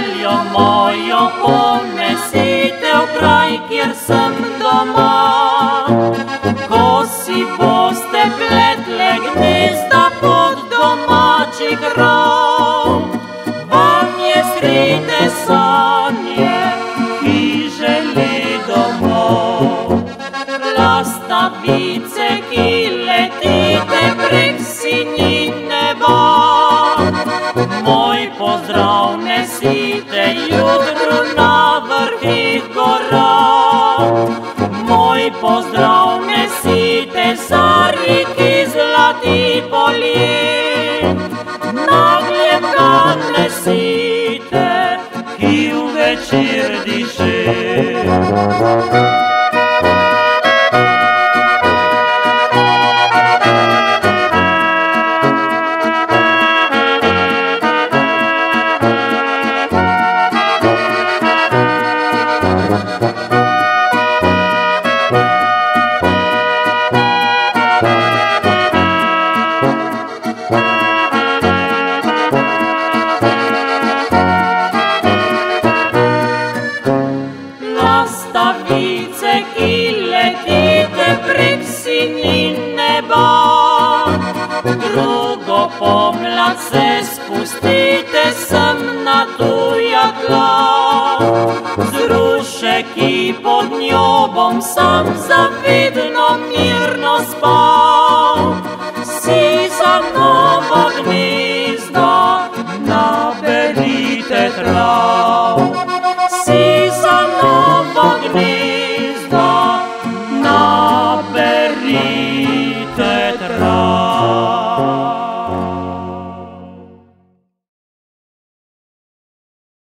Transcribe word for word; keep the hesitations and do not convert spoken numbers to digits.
željo mojo ponesite v kraj, kjer sem doma. Ko si boste pletle gnezda pod domači krov, vam je skrite sanje, ki želi domov. Lastavice, ki letite prek sinjin neba, moj pozdrav nesite jutru na vrhih gora. Moj pozdrav nesite zari, ki zlati polje. Nagljem ga nesite, ki v večer diše. Lastavice, ki letite prek sinjin neba, drugo pomlad se spustite sem na tuja tla. Zrušek, ki pod njo bom sam zavedno mirno spal.